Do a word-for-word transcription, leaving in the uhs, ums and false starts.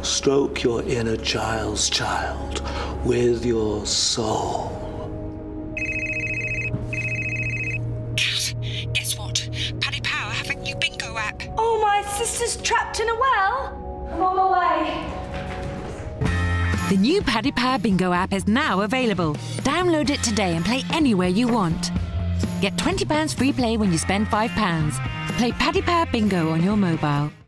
Stroke your inner child's child with your soul. Cat, guess what? Paddy Power have a new bingo app. Oh, my sister's trapped in a well. I'm on my way. The new Paddy Power Bingo app is now available. Download it today and play anywhere you want. Get twenty pounds free play when you spend five pounds. Play Paddy Power Bingo on your mobile.